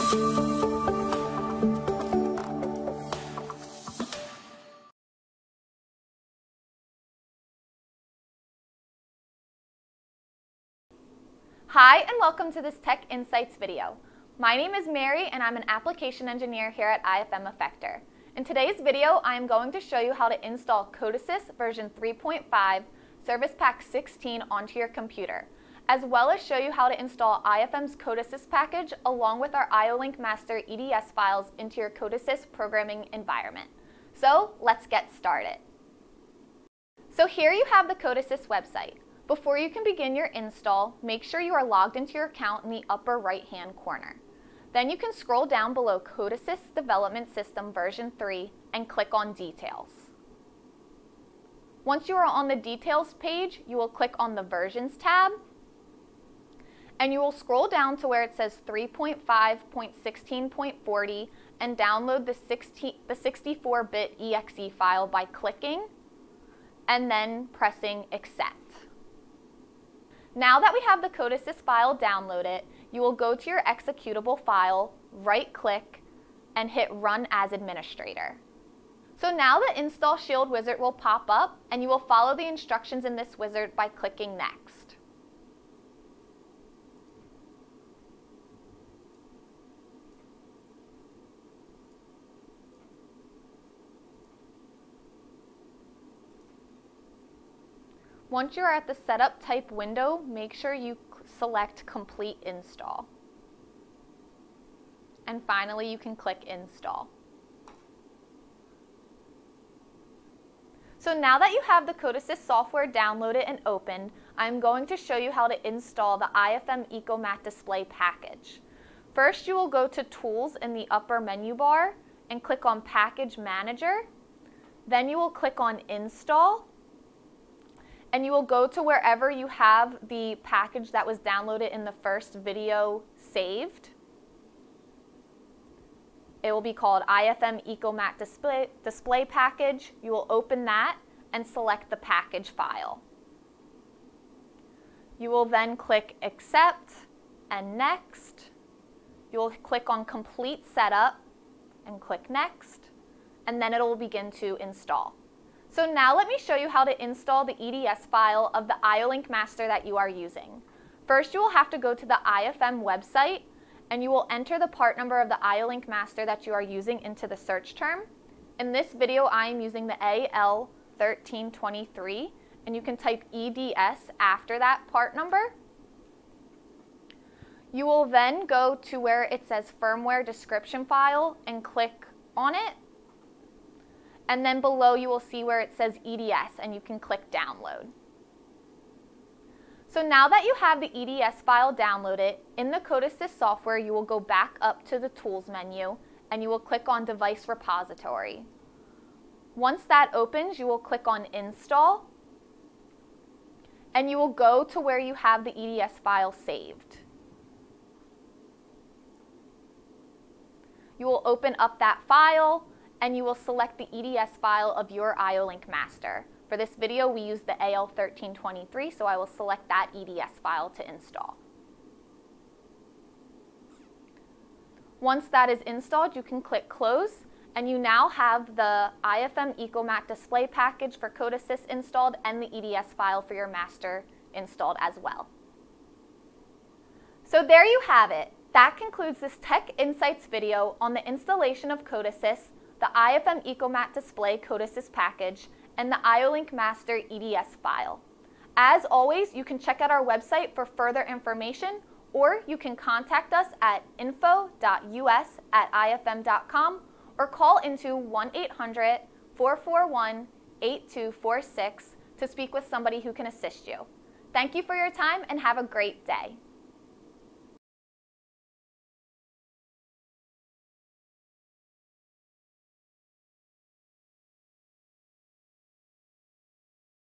Hi, and welcome to this Tech Insights video. My name is Mary, and I'm an application engineer here at IFM Effector. In today's video, I am going to show you how to install CODESYS version 3.5 Service Pack 16 onto your computer, as well as show you how to install IFM's CODESYS package along with our IO Link Master EDS files into your CODESYS programming environment. So let's get started. So here you have the CODESYS website. Before you can begin your install, make sure you are logged into your account in the upper right-hand corner. Then you can scroll down below CODESYS Development System version 3 and click on Details. Once you are on the Details page, you will click on the Versions tab, and you will scroll down to where it says 3.5.16.40 and download the 64-bit exe file by clicking and then pressing Accept. Now that we have the CODESYS file downloaded, you will go to your executable file, right-click, and hit Run as Administrator. So now the Install Shield wizard will pop up, and you will follow the instructions in this wizard by clicking Next. Once you are at the Setup Type window, make sure you select Complete Install. And finally, you can click Install. So now that you have the CODESYS software downloaded and opened, I'm going to show you how to install the IFM Ecomat display package. First, you will go to Tools in the upper menu bar and click on Package Manager. Then you will click on Install, and you will go to wherever you have the package that was downloaded in the first video saved. It will be called IFM Ecomat Display Package. You will open that and select the package file. You will then click Accept and Next. You will click on Complete Setup and click Next, and then it will begin to install. So now let me show you how to install the EDS file of the IO Link Master that you are using. First, you will have to go to the IFM website, and you will enter the part number of the IO Link Master that you are using into the search term. In this video, I am using the AL1323, and you can type EDS after that part number. You will then go to where it says Firmware Description File and click on it. And then below you will see where it says EDS, and you can click Download. So now that you have the EDS file downloaded, in the CODESYS software you will go back up to the Tools menu, and you will click on Device Repository. Once that opens, you will click on Install, and you will go to where you have the EDS file saved. You will open up that file, and you will select the EDS file of your IO Link Master. For this video, we use the AL1323, so I will select that EDS file to install. Once that is installed, you can click Close, and you now have the IFM Ecomat display package for CODESYS installed and the EDS file for your master installed as well. So there you have it. That concludes this Tech Insights video on the installation of CODESYS, the IFM Ecomat Display CODESYS package, and the IO Link Master EDS file. As always, you can check out our website for further information, or you can contact us at info.us@ifm.com or call into 1-800-441-8246 to speak with somebody who can assist you. Thank you for your time and have a great day.